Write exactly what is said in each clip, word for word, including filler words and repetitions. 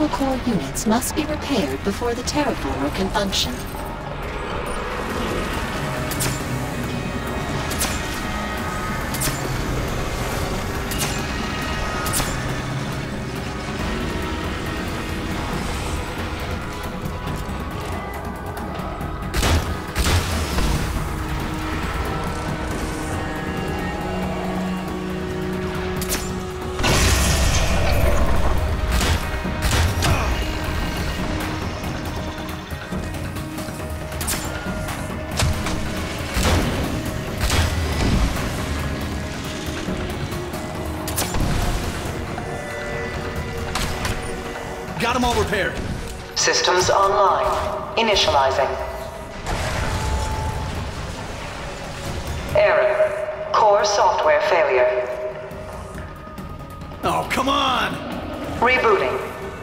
central core units must be repaired before the terraformer can function. Got them all repaired. Systems online. Initializing. Error. Core software failure. Oh, come on! Rebooting.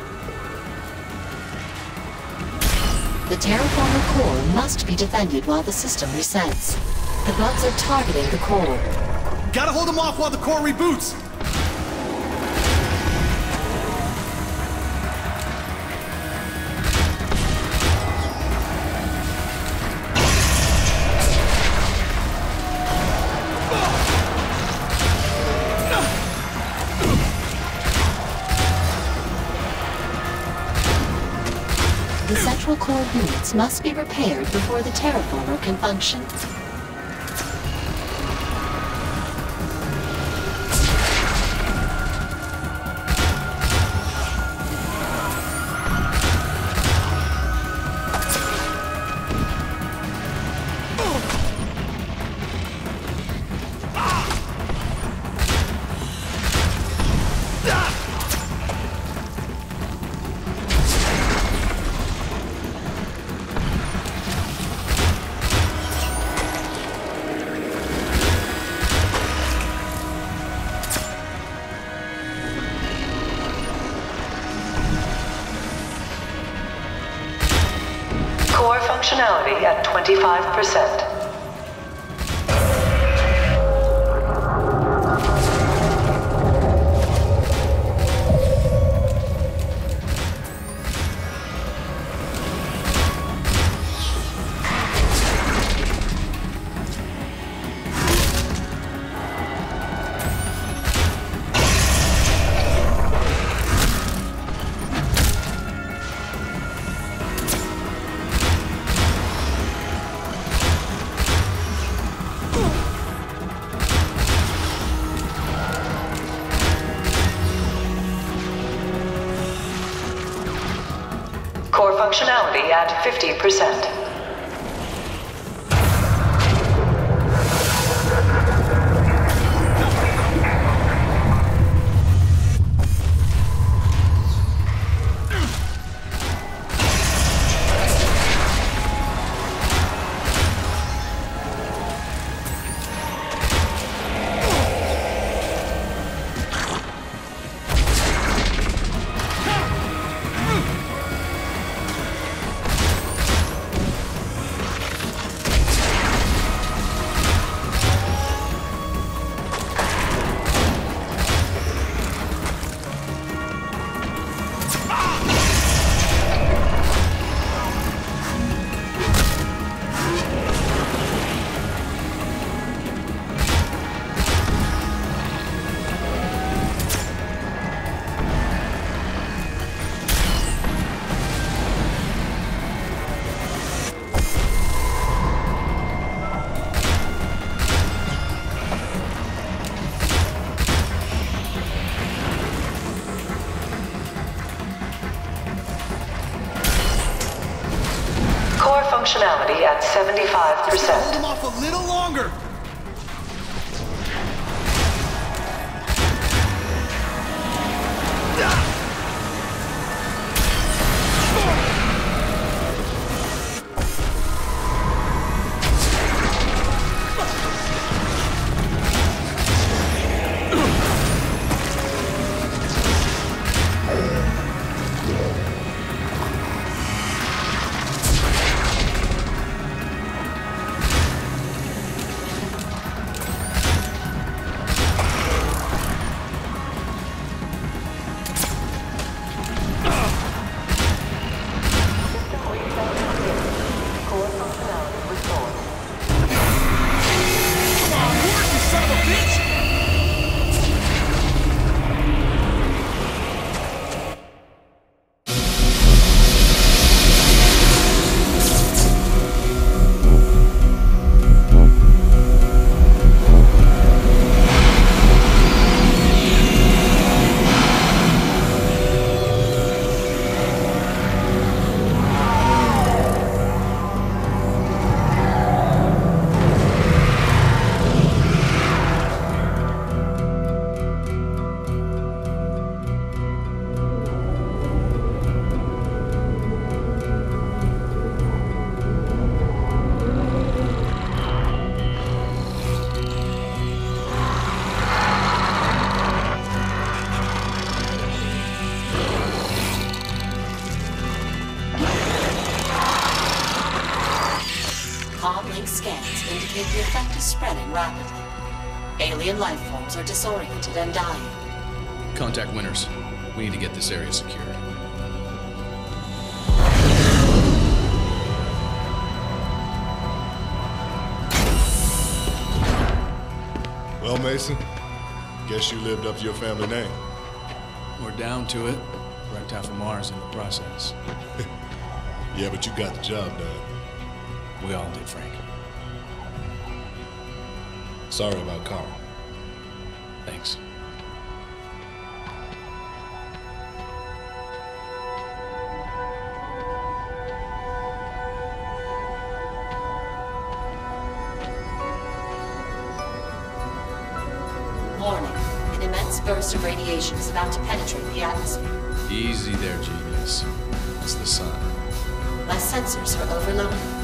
The terraformer core must be defended while the system resets. The bugs are targeting the core. Gotta hold them off while the core reboots! The central core units must be repaired before the terraformer can function. Core functionality at twenty-five percent. Core functionality at fifty percent. Core functionality at seventy-five percent. Hold them off a little longer! Uplink scans indicate the effect is spreading rapidly. Alien life forms are disoriented and dying. Contact Winters. We need to get this area secured. Well, Mason, guess you lived up to your family name. We're down to it. Wrecked half of Mars in the process. Yeah, but you got the job done. We all did, Frank. Sorry about Carl. Thanks. Warning. An immense burst of radiation is about to penetrate the atmosphere. Easy there, genius. It's the sun. My sensors are overloaded.